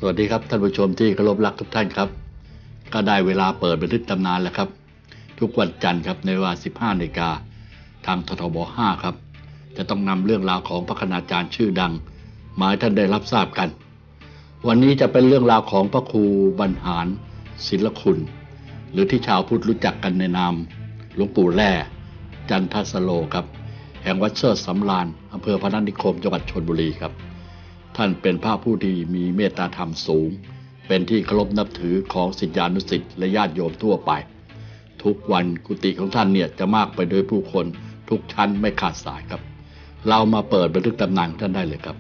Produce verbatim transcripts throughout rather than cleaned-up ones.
วัสดีครับท่านผู้ชมที่เคารพรักทุกท่านครับก็ได้เวลาเปิดบันทึกตำนานแล้วครับทุกวันจันทร์ครับในเวลา สิบห้านาฬิกา ทางททบห้าครับจะต้องนำเรื่องราวของพระคณาจารย์ชื่อดังมาให้ท่านได้รับทราบกันวันนี้จะเป็นเรื่องราวของพระครูบรรหารศิลคุณหรือที่ชาวพุทธรู้จักกันในนามหลวงปู่แร่จันทสโลครับแห่งวัดเชิดสำราญอำเภอพนัสนิคมจังหวัดชลบุรีครับท่านเป็นพระผู้ที่มีเมตตาธรรมสูงเป็นที่เคารพนับถือของศิษยานุศิษย์และญาติโยมทั่วไปทุกวันกุฏิของท่านเนี่ยจะมากไปด้วยผู้คนทุกชั้นไม่ขาดสายครับเรามาเปิดบันทึกตำนานท่านได้เลยครับ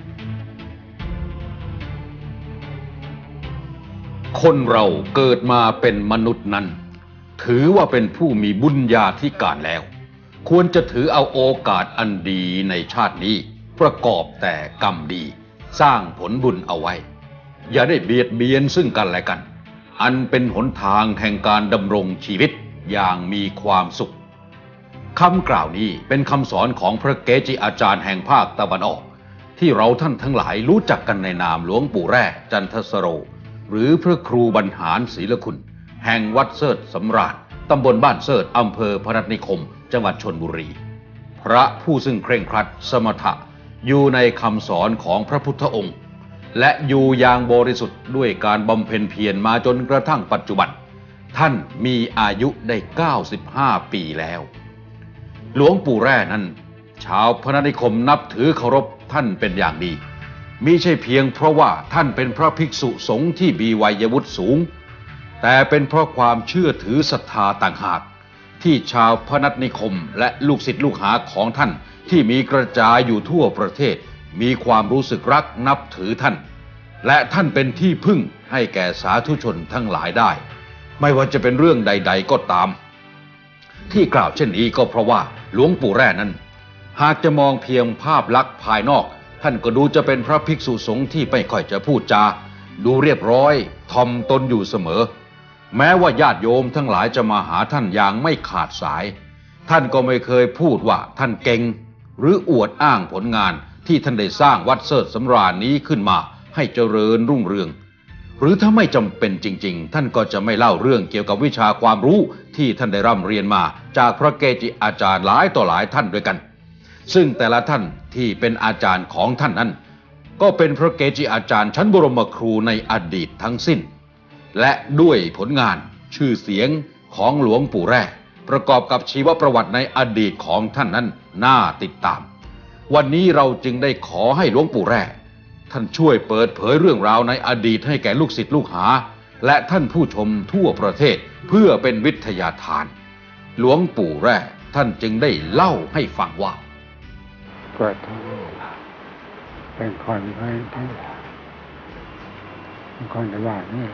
คนเราเกิดมาเป็นมนุษย์นั้นถือว่าเป็นผู้มีบุญญาธิการแล้วควรจะถือเอาโอกาสอันดีในชาตินี้ประกอบแต่กรรมดีสร้างผลบุญเอาไว้อย่าได้เบียดเบียนซึ่งกันและกันอันเป็นหนทางแห่งการดำรงชีวิตอย่างมีความสุขคำกล่าวนี้เป็นคำสอนของพระเกจิอาจารย์แห่งภาคตะวันออกที่เราท่านทั้งหลายรู้จักกันในนามหลวงปู่แร่จันทสโรหรือพระครูบรรหารศิลคุณแห่งวัดเสิร์ชสำราญตำบลบ้านเสิร์ชอำเภอพนัสนิคมจังหวัดชลบุรีพระผู้ซึ่งเคร่งครัดสมถะอยู่ในคำสอนของพระพุทธองค์และอยู่อย่างบริสุทธิ์ด้วยการบำเพ็ญเพียรมาจนกระทั่งปัจจุบันท่านมีอายุได้เก้าสิบห้าปีแล้วหลวงปู่แร่นั้นชาวพนัสนิคมนับถือเคารพท่านเป็นอย่างดีมิใช่เพียงเพราะว่าท่านเป็นพระภิกษุสงฆ์ที่มีวัยวุฒิสูงแต่เป็นเพราะความเชื่อถือศรัทธาต่างหากที่ชาวพนัสนิคมและลูกศิษย์ลูกหาของท่านที่มีกระจายอยู่ทั่วประเทศมีความรู้สึกรักนับถือท่านและท่านเป็นที่พึ่งให้แก่สาธุชนทั้งหลายได้ไม่ว่าจะเป็นเรื่องใดๆก็ตามที่กล่าวเช่นนี้ก็เพราะว่าหลวงปู่แร่นั้นหากจะมองเพียงภาพลักษณ์ภายนอกท่านก็ดูจะเป็นพระภิกษุสงฆ์ที่ไม่ค่อยจะพูดจาดูเรียบร้อยถ่อมตนอยู่เสมอแม้ว่าญาติโยมทั้งหลายจะมาหาท่านอย่างไม่ขาดสายท่านก็ไม่เคยพูดว่าท่านเก่งหรืออวดอ้างผลงานที่ท่านได้สร้างวัดเสิร์ชสำราญนี้ขึ้นมาให้เจริญรุ่งเรืองหรือถ้าไม่จำเป็นจริงๆท่านก็จะไม่เล่าเรื่องเกี่ยวกับวิชาความรู้ที่ท่านได้ร่ำเรียนมาจากพระเกจิอาจารย์หลายต่อหลายท่านด้วยกันซึ่งแต่ละท่านที่เป็นอาจารย์ของท่านนั้นก็เป็นพระเกจิอาจารย์ชั้นบรมครูในอดีตทั้งสิ้นและด้วยผลงานชื่อเสียงของหลวงปู่แร่ประกอบกับชีวประวัติในอดีตของท่านนั้นน่าติดตามวันนี้เราจึงได้ขอให้หลวงปู่แร่ท่านช่วยเปิดเผยเรื่องราวในอดีตให้แก่ลูกศิษย์ลูกหาและท่านผู้ชมทั่วประเทศเพื่อเป็นวิทยาทานหลวงปู่แร่ท่านจึงได้เล่าให้ฟังว่าเกิดเป็นคนที่เป็นคนในบ้านนี่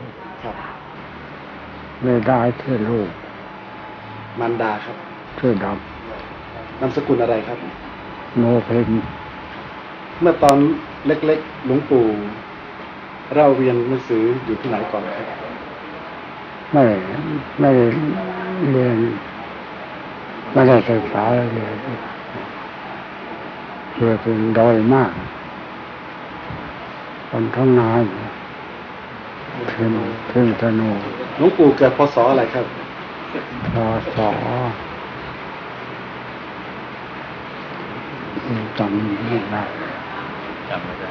ไม่ได้ที่ลูกมารดาครับชื่อดำนามสกุลอะไรครับโนเพ็ญเมื่อตอนเล็กๆหลวงปู่เราเรียนหนังสืออยู่ที่ไหนก่อนครับไม่ไม่เรียนไม่ได้ศึกษาเลยเพื่อเป็นดอยมากคนท้องนาถึงถึงธนูหลวงปู่เกิดพ.ศ.อะไรครับพ.ศ.จำไม่ได้จำไม่ได้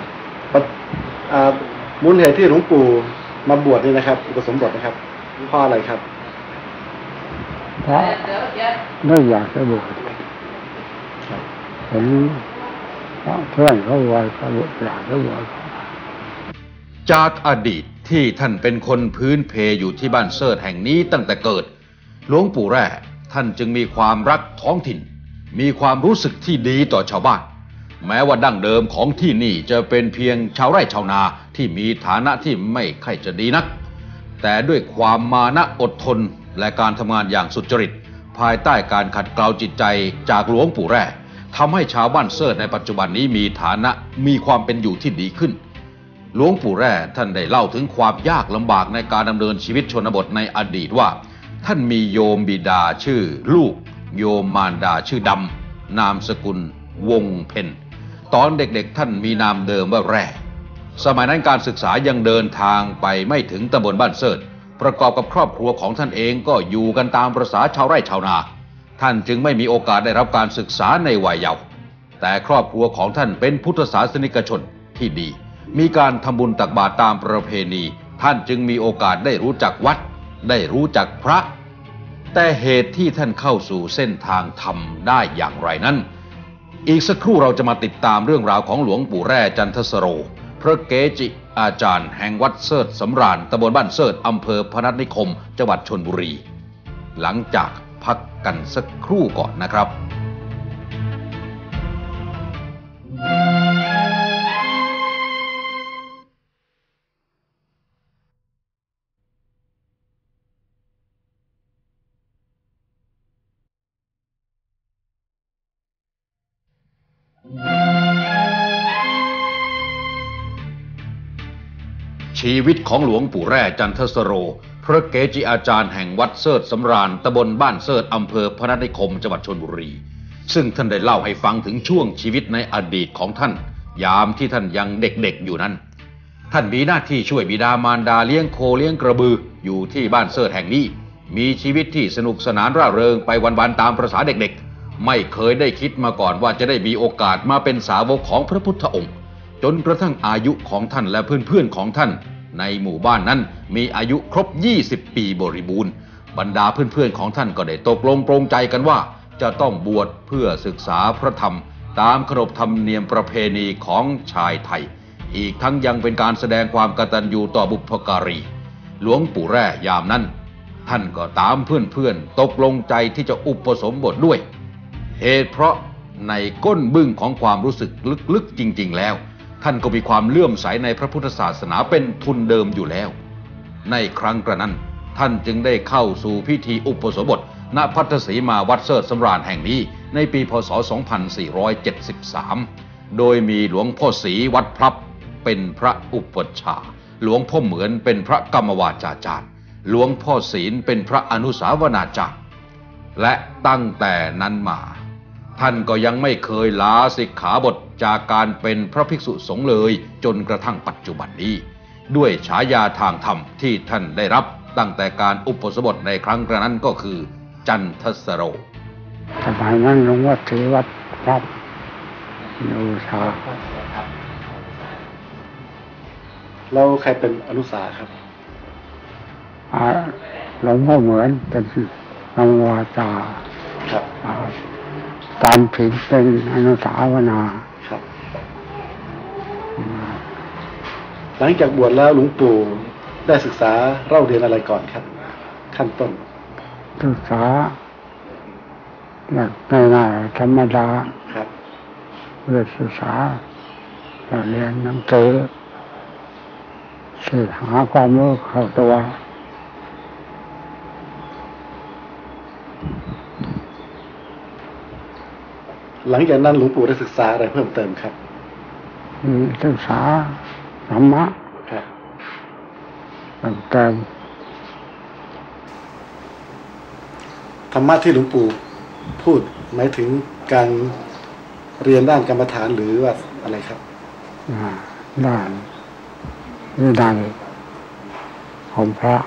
มูลเหตุที่หลวงปู่มาบวชนี่นะครับอุปสมบทนะครับเพราะอะไรครับเพราะไม่อยากจะบวชเห็นเพื่อนเขาบวชเขาอยากจะบวชจากอดีตที่ท่านเป็นคนพื้นเพอยู่ที่บ้านเสิร์ชแห่งนี้ตั้งแต่เกิดหลวงปู่แร่ท่านจึงมีความรักท้องถิ่นมีความรู้สึกที่ดีต่อชาวบ้านแม้ว่าดั้งเดิมของที่นี่จะเป็นเพียงชาวไร่ชาวนาที่มีฐานะที่ไม่ค่อยจะดีนักแต่ด้วยความมานะอดทนและการทำงานอย่างสุจริตภายใต้การขัดเกลาจิตใจจากหลวงปู่แร่ทำให้ชาวบ้านเสิร์ชในปัจจุบันนี้มีฐานะมีความเป็นอยู่ที่ดีขึ้นหลวงปู่แร่ท่านได้เล่าถึงความยากลำบากในการดำเนินชีวิตชนบทในอดีตว่าท่านมีโยมบิดาชื่อลูกโยมมารดาชื่อดำนามสกุลวงเพ็ญตอนเด็กๆท่านมีนามเดิมว่าแร่สมัยนั้นการศึกษายังเดินทางไปไม่ถึงตำบลบ้านเสิร์ชประกอบกับครอบครัวของท่านเองก็อยู่กันตามประสาชาวไร่ชาวนาท่านจึงไม่มีโอกาสได้รับการศึกษาในวัยเยาว์แต่ครอบครัวของท่านเป็นพุทธศาสนิกชนที่ดีมีการทำบุญตักบาตรตามประเพณีท่านจึงมีโอกาสได้รู้จักวัดได้รู้จักพระแต่เหตุที่ท่านเข้าสู่เส้นทางธรรมได้อย่างไรนั้นอีกสักครู่เราจะมาติดตามเรื่องราวของหลวงปู่แร่จันทสโรพระเกจิอาจารย์แห่งวัดเสิร์ชสำราญตำบลบ้านเสิร์ชอำเภอพนัสนิคมจังหวัดชลบุรีหลังจากพักกันสักครู่ก่อนนะครับชีวิตของหลวงปู่แร่จันทสโรพระเกจิอาจารย์แห่งวัดเสิร์ชสำราญตำบลบ้านเสิร์ชอำเภอพนัสนิคมจังหวัดชลบุรีซึ่งท่านได้เล่าให้ฟังถึงช่วงชีวิตในอดีตของท่านยามที่ท่านยังเด็กๆอยู่นั้นท่านมีหน้าที่ช่วยบิดามารดาเลี้ยงโคเลี้ยงกระบืออยู่ที่บ้านเสิร์ชแห่งนี้มีชีวิตที่สนุกสนานร่าเริงไปวันๆตามประสาเด็กๆไม่เคยได้คิดมาก่อนว่าจะได้มีโอกาสมาเป็นสาวกของพระพุทธองค์จนกระทั่งอายุของท่านและเพื่อนๆของท่านในหมู่บ้านนั้นมีอายุครบยี่สิบปีบริบูรณ์บรรดาเพื่อนๆของท่านก็ได้ตกลงปรงใจกันว่าจะต้องบวชเพื่อศึกษาพระธรรมตามขนบธรรมเนียมประเพณีของชายไทยอีกทั้งยังเป็นการแสดงความกตัญญูต่อบุพการีหลวงปู่แร่ยามนั้นท่านก็ตามเพื่อนๆตกลงใจที่จะอุปสมบทด้วยเหตุเพราะในก้นบึ้งของความรู้สึกลึกๆจริงๆแล้วท่านก็มีความเลื่อมใสในพระพุทธศาสนาเป็นทุนเดิมอยู่แล้วในครั้งกระนั้นท่านจึงได้เข้าสู่พิธีอุปสมบทณพัทธสีมาวัดเสิร์ชสำราญแห่งนี้ในปีพ.ศ. สองพันสี่ร้อยเจ็ดสิบสามโดยมีหลวงพ่อศรีวัดพลับเป็นพระอุปัชฌาย์หลวงพ่อเหมือนเป็นพระกรรมวาจาจารย์หลวงพ่อศีลเป็นพระอนุสาวนาจารย์และตั้งแต่นั้นมาท่านก็ยังไม่เคยลาสิกขาบทจากการเป็นพระภิกษุสงฆ์เลยจนกระทั่งปัจจุบันนี้ด้วยฉายาทางธรรมที่ท่านได้รับตั้งแต่การอุปสมบทในครั้งกระนั้นก็คือจันทสโรสมัยนั้นหลวงพ่อศรีวัดพลับอุชาเราใครเป็นอนุสาครับหลวงพ่อเหมือนเป็นกรรมวาจาครับตามผิดเป็นอนุสาวนาครับหลังจากบวชแล้วหลวงปู่ได้ศึกษาเล่าเรียนอะไรก่อนครับขั้นต้นศึกษาหลักง่ายๆธรรมดาครับเพื่อศึกษาเรียนหนังสือศึกษาความรู้เข้าตัวหลังจากนั้นหลวงปู่ได้ศึกษาอะไรเพิ่มเติมครับศึกษาธรรมะครับเพิ่มเติมธรรมะที่หลวงปู่พูดหมายถึงการเรียนด้านกรรมฐานหรือว่าอะไรครับด้านวินัยของพระ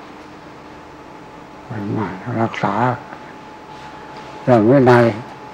มารักษาเรื่องวินัย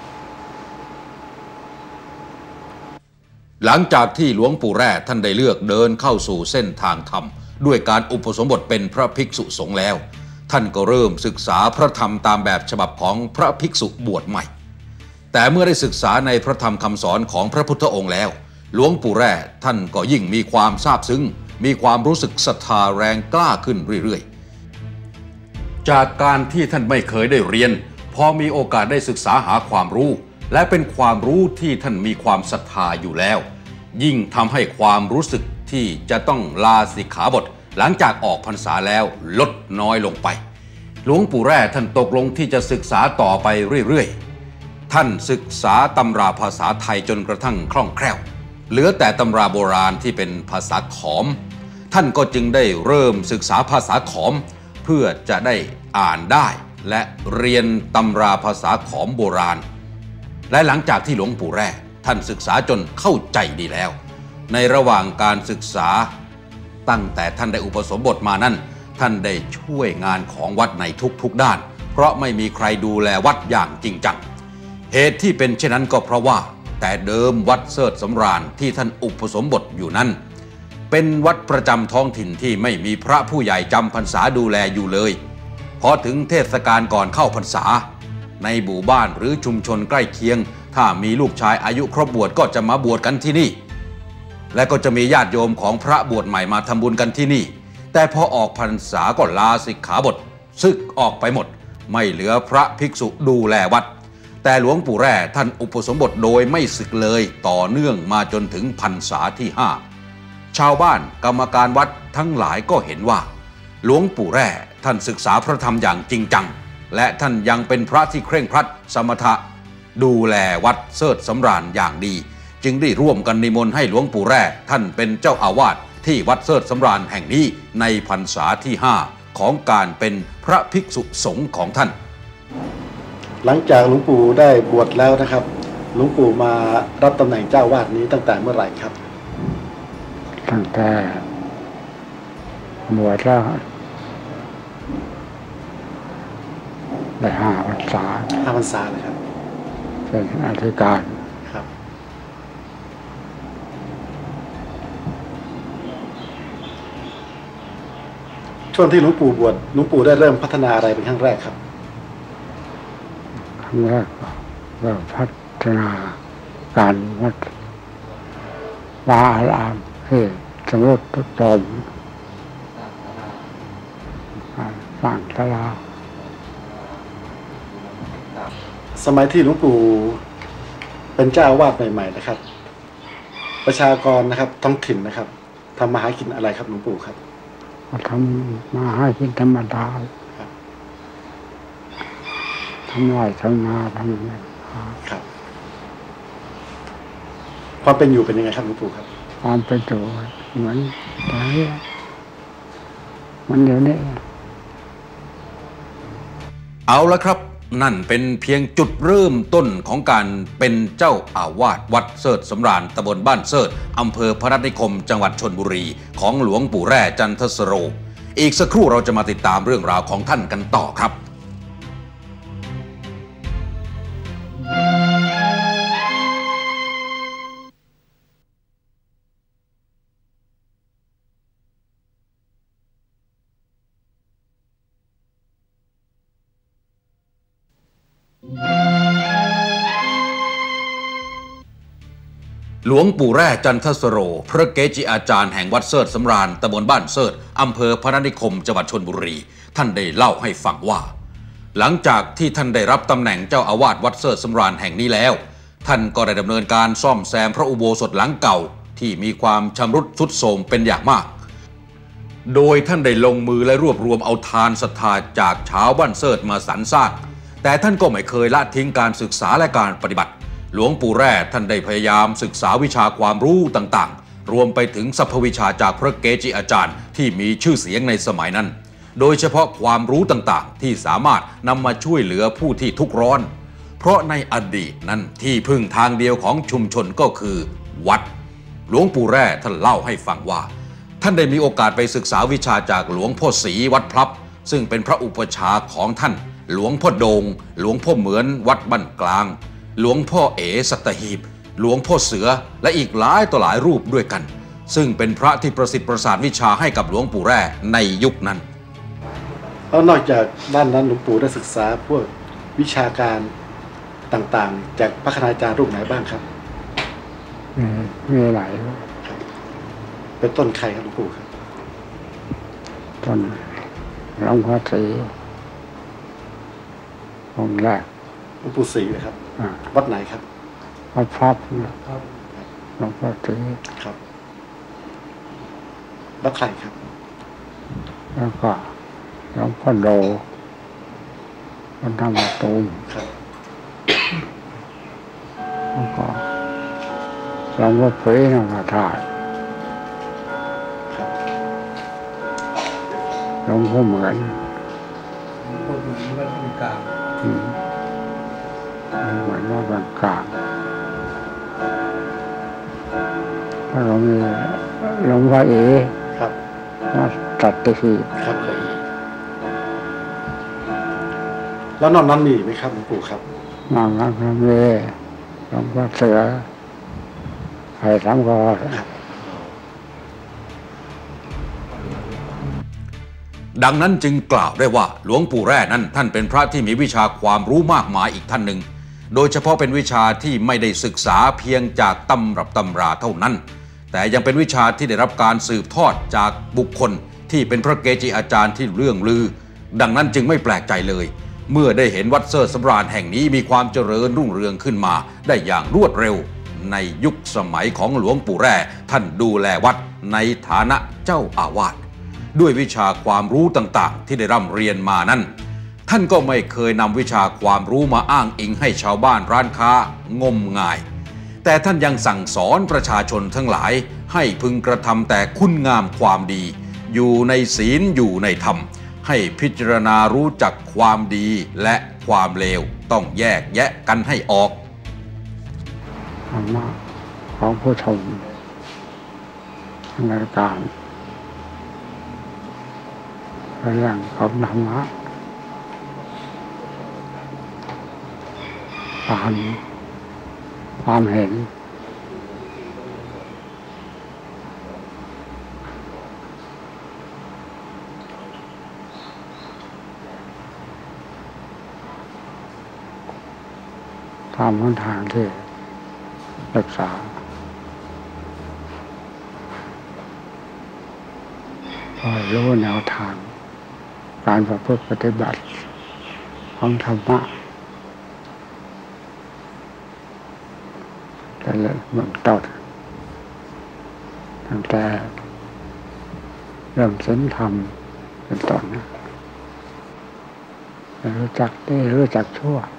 หลังจากที่หลวงปู่แร่ท่านได้เลือกเดินเข้าสู่เส้นทางธรรมด้วยการอุปสมบทเป็นพระภิกษุสงฆ์แล้วท่านก็เริ่มศึกษาพระธรรมตามแบบฉบับของพระภิกษุบวชใหม่แต่เมื่อได้ศึกษาในพระธรรมคำสอนของพระพุทธองค์แล้วหลวงปู่แร่ท่านก็ยิ่งมีความซาบซึ้งมีความรู้สึกศรัทธาแรงกล้าขึ้นเรื่อยๆจากการที่ท่านไม่เคยได้เรียนพอมีโอกาสได้ศึกษาหาความรู้และเป็นความรู้ที่ท่านมีความศรัทธาอยู่แล้วยิ่งทำให้ความรู้สึกที่จะต้องลาสิกขาบทหลังจากออกพรรษาแล้วลดน้อยลงไปหลวงปู่แร่ท่านตกลงที่จะศึกษาต่อไปเรื่อยๆท่านศึกษาตำราภาษาไทยจนกระทั่งคล่องแคล่วเหลือแต่ตำราโบราณที่เป็นภาษาขอมท่านก็จึงได้เริ่มศึกษาภาษาขอมเพื่อจะได้อ่านได้และเรียนตำราภาษาขอมโบราณและหลังจากที่หลวงปู่แร่ท่านศึกษาจนเข้าใจดีแล้วในระหว่างการศึกษาตั้งแต่ท่านได้อุปสมบทมานั้นท่านได้ช่วยงานของวัดในทุกๆด้านเพราะไม่มีใครดูแลวัดอย่างจริงจังเหตุที่เป็นเช่นนั้นก็เพราะว่าแต่เดิมวัดเสิร์ชสำราญที่ท่านอุปสมบทอยู่นั้นเป็นวัดประจำท้องถิ่นที่ไม่มีพระผู้ใหญ่จำพรรษาดูแลอยู่เลยพอถึงเทศกาลก่อนเข้าพรรษาในหมู่บ้านหรือชุมชนใกล้เคียงถ้ามีลูกชายอายุครบบวชก็จะมาบวชกันที่นี่และก็จะมีญาติโยมของพระบวชใหม่มาทำบุญกันที่นี่แต่พอออกพรรษาก็ลาสิกขาบทสึกออกไปหมดไม่เหลือพระภิกษุดูแลวัดแต่หลวงปู่แร่ท่านอุปสมบทโดยไม่สึกเลยต่อเนื่องมาจนถึงพรรษาที่ห้าชาวบ้านกรรมการวัดทั้งหลายก็เห็นว่าหลวงปู่แร่ท่านศึกษาพระธรรมอย่างจริงจังและท่านยังเป็นพระที่เคร่งครัดสมถะดูแลวัดเสิร์ชสำราญอย่างดีจึงได้ร่วมกันนิมนต์ให้หลวงปู่แร่ท่านเป็นเจ้าอาวาสที่วัดเสิร์ชสำราญแห่งนี้ในพรรษาที่ห้าของการเป็นพระภิกษุสงฆ์ของท่านหลังจากหลวงปู่ได้บวชแล้วนะครับหลวงปู่มารับตำแหน่งเจ้าวาดนี้ตั้งแต่เมื่อไหร่ครับตั้งแต่บวชแล้วได้ห้าพรรษาห้าพรรษาเลยครับเป็นอธิการครับช่วงที่หลวงปู่บวชหลวงปู่ได้เริ่มพัฒนาอะไรเป็นครั้งแรกครับครั้งแรกก็เริ่มพัฒนาการวัดวาอารามที่สมรสทุกตมสร้างศาลาสมัยที่หลวงปู่เป็นเจ้าอาวาสใหม่ๆนะครับประชากรนะครับท้องถิ่นนะครับทำมาหากินอะไรครับหลวงปู่ครับทำมาหากินธรรมดาทำไร่ทำนาทำอะไรครับความเป็นอยู่เป็นยังไงครับหลวงปู่ครับความเป็นอยู่เหมือนแต่มันเดี๋ยวนี้เอาละครับนั่นเป็นเพียงจุดเริ่มต้นของการเป็นเจ้าอาวาสวัดเสิร์ชสำราญตำบลบ้านเสิร์ชอำเภอพนัสนิคมจังหวัดชลบุรีของหลวงปู่แร่จันทสโรอีกสักครู่เราจะมาติดตามเรื่องราวของท่านกันต่อครับหลวงปู่แร่จันทสโรพระเกจิอาจารย์แห่งวัดเสิร์ชสำราญตำบลบ้านเสิร์ชอำเภอพนัสนิคมจังหวัดชลบุรีท่านได้เล่าให้ฟังว่าหลังจากที่ท่านได้รับตำแหน่งเจ้าอาวาสวัดเสิร์ชสำราญแห่งนี้แล้วท่านก็ได้ดำเนินการซ่อมแซมพระอุโบสถหลังเก่าที่มีความชำรุดทรุดโทรมเป็นอย่างมากโดยท่านได้ลงมือและรวบรวมเอาทานศรัทธาจากชาวบ้านเสิร์ชมาสรรสร้างแต่ท่านก็ไม่เคยละทิ้งการศึกษาและการปฏิบัติหลวงปู่แร่ท่านได้พยายามศึกษาวิชาความรู้ต่างๆรวมไปถึงสรรพวิชาจากพระเกจิอาจารย์ที่มีชื่อเสียงในสมัยนั้นโดยเฉพาะความรู้ต่างๆที่สามารถนำมาช่วยเหลือผู้ที่ทุกข์ร้อนเพราะในอดีตนั้นที่พึ่งทางเดียวของชุมชนก็คือวัดหลวงปู่แร่ท่านเล่าให้ฟังว่าท่านได้มีโอกาสไปศึกษาวิชาจากหลวงพ่อศรีวัดพลับซึ่งเป็นพระอุปชาของท่านหลวงพ่อโดงหลวงพ่อเหมือนวัดบ้านกลางหลวงพ่อเอ๋สัตหีบหลวงพ่อเสือและอีกหลายต่อหลายรูปด้วยกันซึ่งเป็นพระที่ประสิทธิ์ประสาทวิชาให้กับหลวงปู่แร่ในยุคนั้นแล้วนอกจากด้านนั้นหลวงปู่ได้ศึกษาพวกวิชาการต่างๆจากพระคณาจารย์รูปไหนบ้างครับมีหลายเป็นต้นใครครับหลวงปู่ครับต้นหลวงพ่อศรีองค์แรกหลวงปู่ศรีนะครับวัดไหนครับวัดพลับหลวงพ่อศรีครับแล้วใครครับแล้วก็หลวงพ่อโดวัดธรรมตูมครับแล้วก็หลวงพ่อเผยนราธาตุหลวงพ่อเหมือนหลวงพ่อเหมือนวัดกลางเหมือนว่าบางกลางแแล้วก็มีหลวงพ่อเอครับมาตัดตะขีครับเคยแล้วนอกนั้นมีอีกไหมครับหลวงปู่ครับนางรักน้ำเล่หลวงพ่อเสือไผ่สามกอดังนั้นจึงกล่าวได้ว่าหลวงปู่แร่นั้นท่านเป็นพระที่มีวิชาความรู้มากมายอีกท่านหนึ่งโดยเฉพาะเป็นวิชาที่ไม่ได้ศึกษาเพียงจากตำรับตำราเท่านั้นแต่ยังเป็นวิชาที่ได้รับการสืบทอดจากบุคคลที่เป็นพระเกจิอาจารย์ที่เรื่องลือดังนั้นจึงไม่แปลกใจเลยเมื่อได้เห็นวัดเซิร์สำราญแห่งนี้มีความเจริญรุ่งเรืองขึ้นมาได้อย่างรวดเร็วในยุคสมัยของหลวงปู่แร่ท่านดูแลวัดในฐานะเจ้าอาวาสด้วยวิชาความรู้ต่างๆที่ได้ร่ำเรียนมานั้นท่านก็ไม่เคยนำวิชาความรู้มาอ้างอิงให้ชาวบ้านร้านค้างมงายแต่ท่านยังสั่งสอนประชาชนทั้งหลายให้พึงกระทำแต่คุณงามความดีอยู่ในศีลอยู่ในธรรมให้พิจารณารู้จักความดีและความเลวต้องแยกแยะกันให้ออกธรรมะของผู้ชมในการเรื่องของธรรมะความความเห็นตามหนทางที่ศึกษาพอรู้แนวทางการประพฤติปฏิบัติของธรรมะแต่ละเบื้องต้นตั้งแต่เริ่มศีลธรรมเป็นต้นนะรู้จักดีรู้จักชั่ว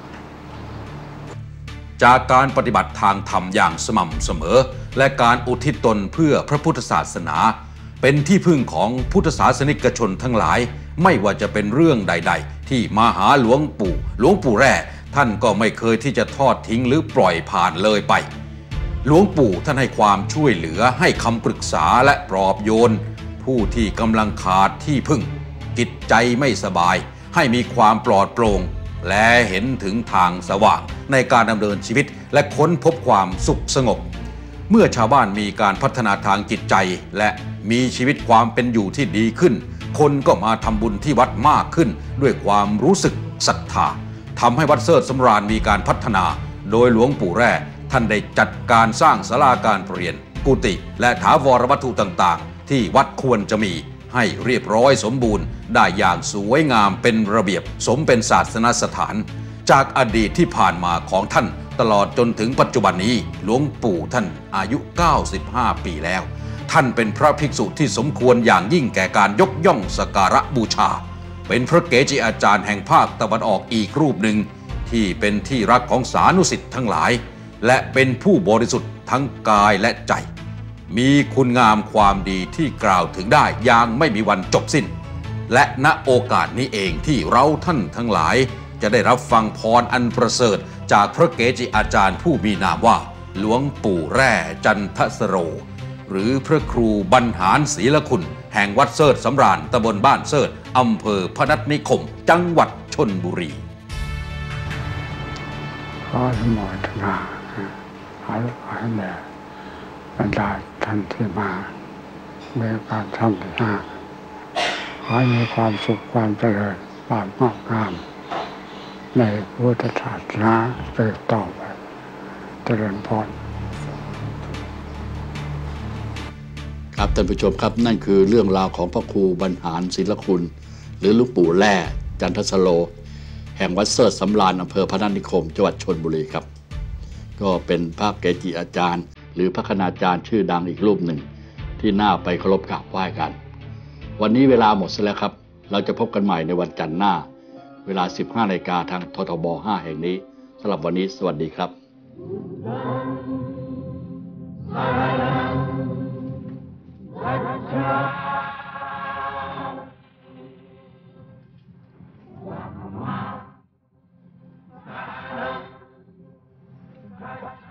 จากการปฏิบัติทางธรรมอย่างสม่ำเสมอและการอุทิศตนเพื่อพระพุทธศาสนาเป็นที่พึ่งของพุทธศาสนิกชนทั้งหลายไม่ว่าจะเป็นเรื่องใดๆที่มาหาหลวงปู่หลวงปู่แร่ท่านก็ไม่เคยที่จะทอดทิ้งหรือปล่อยผ่านเลยไปหลวงปู่ท่านให้ความช่วยเหลือให้คำปรึกษาและปลอบโยนผู้ที่กำลังขาดที่พึ่งจิตใจไม่สบายให้มีความปลอดโปร่งและเห็นถึงทางสว่างในการดำเนินชีวิตและค้นพบความสุขสงบเมื่อชาวบ้านมีการพัฒนาทางจิตใจและมีชีวิตความเป็นอยู่ที่ดีขึ้นคนก็มาทำบุญที่วัดมากขึ้นด้วยความรู้สึกศรัทธาทำให้วัดเซิร์ชสำราญมีการพัฒนาโดยหลวงปู่แร่ท่านได้จัดการสร้างศาลาการประเรียนกุฏิและถาวรวัตถุต่างๆที่วัดควรจะมีให้เรียบร้อยสมบูรณ์ได้อย่างสวยงามเป็นระเบียบสมเป็นศาสนสถานจากอดีตที่ผ่านมาของท่านตลอดจนถึงปัจจุบันนี้หลวงปู่ท่านอายุเก้าสิบห้าปีแล้วท่านเป็นพระภิกษุที่สมควรอย่างยิ่งแก่การยกย่องสักการะบูชาเป็นพระเกจิอาจารย์แห่งภาคตะวันออกอีกรูปหนึ่งที่เป็นที่รักของสานุศิษย์ทั้งหลายและเป็นผู้บริสุทธิ์ทั้งกายและใจมีคุณงามความดีที่กล่าวถึงได้อย่างไม่มีวันจบสิ้นและณโอกาสนี้เองที่เราท่านทั้งหลายจะได้รับฟังพรอันประเสริฐจากพระเกจิอาจารย์ผู้มีนามว่าหลวงปู่แร่จันทสโรหรือพระครูบรรหารศรีละคุณแห่งวัดเสิร์ชสำราญตำบลบ้านเสิร์ชอำเภอพนัสนิคมจังหวัดชลบุรีขอสมทนาขอให้แด่บรรดาท่านที่มาในการทำที่ห้าขอให้มีความสุขความเจริญความงอกงามในพุทธศาสนาสืบต่อไปเจริญพรครับท่านผู้ชมครับนั่นคือเรื่องราวของพระครูบรรหารศิลคุณหรือหลวงปู่แร่จันทสโรแห่งวัดเสิร์ชสำราญอำเภอพนัสนิคมจังหวัดชลบุรีครับก็เป็นพระเกจิอาจารย์หรือพระคณาจารย์ชื่อดังอีกรูปหนึ่งที่น่าไปเคารพกราบไหว้กันวันนี้เวลาหมดซะแล้วครับเราจะพบกันใหม่ในวันจันทร์หน้าเวลา สิบห้านาฬิกาทางททบห้าแห่งนี้สำหรับวันนี้สวัสดีครับ